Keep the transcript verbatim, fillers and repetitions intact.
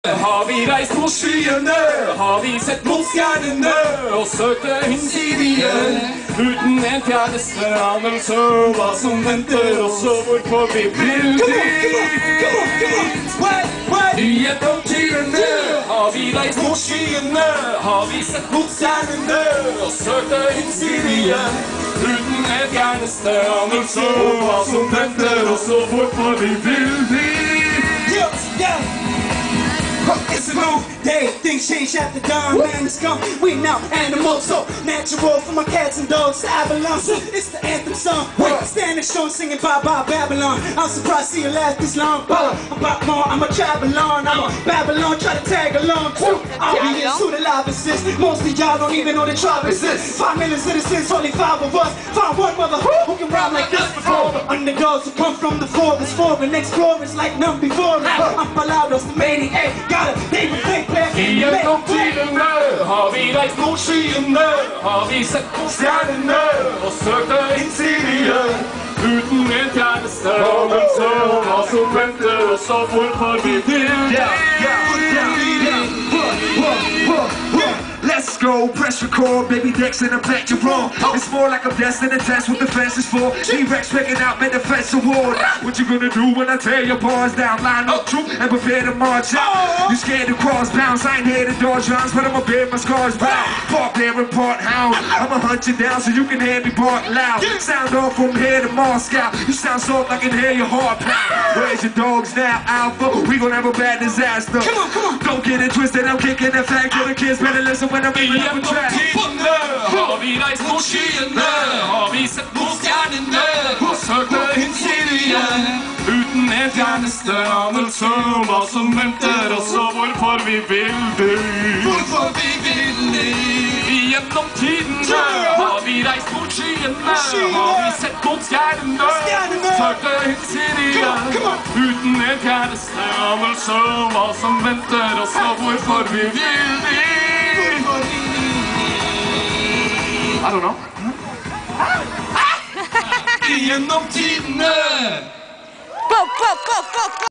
Har vi reist på skyene, har vi sett mot stjernene og søkt det hinsidige. Uten en fjerneste anelse hva som venter oss og hvorfor vi vil dit. Gjennom tidene har vi reist på skyene, har vi sett mot stjernene og søkt det hinsidige. Uten en fjerneste anelse hva som venter oss og hvorfor vi vil dit. It's a new day, things change at the dawn. Man, it's gone, we now animals, so natural for my cats and dogs. Avalon, it's the anthem song. Wait, standing strong, singing bye bye Babylon. I'm surprised to see you last this long. But I'm about more, I'm a travelon. I'm a Babylon, try to tag along too. I'll be into the live assist. Most of y'all don't even know the tribe exists. Five million citizens, only five of us. Find one mother who can rhyme like this before. Underdogs who come from the forest, foreign explorers like none before. I'm Palados, the maniac. Gjennom tidene har vi reist mot skyene, har vi sett på stjernene og søkt det hinsidige. Uten en fjerneste anelse om hva som venter oss og hvorfor vi vil dit. Let's go, press record, baby decks in the back, you're wrong. It's more like I'm destined to test what the fence is for. T-Rex picking out my defense award. What you gonna do when I tear your bars down? Line up true and prepare to march out. You scared to cross bounds, I ain't here to dodge rounds, but I'ma bear my scars proud. Park there and part hound, I'ma hunt you down so you can hear me bark loud. Sound off from here to Moscow, you sound soft, I can hear your heart pound. Where's your dogs now, Alpha? We gon' have a bad disaster. Come on, come on. Don't get it twisted, I'm kicking the fact that the kids better listen when I'm moving up a track. Tidene har vi reist på skyene, har vi sett på stjernene og søkt det hinsidige. Uten en fjerneste anelse om hva som venter oss og hvorfor vi vil dit. Hvorfor vi vil dit. Gjennom tidene har vi reist på skyene, har vi sett på stjernene og søkt det hinsidige. Uten en fjerneste anelse om hva som venter oss og hvorfor vi vil dit. I don't know. Gjennom tidene. Go, go, go, go, go.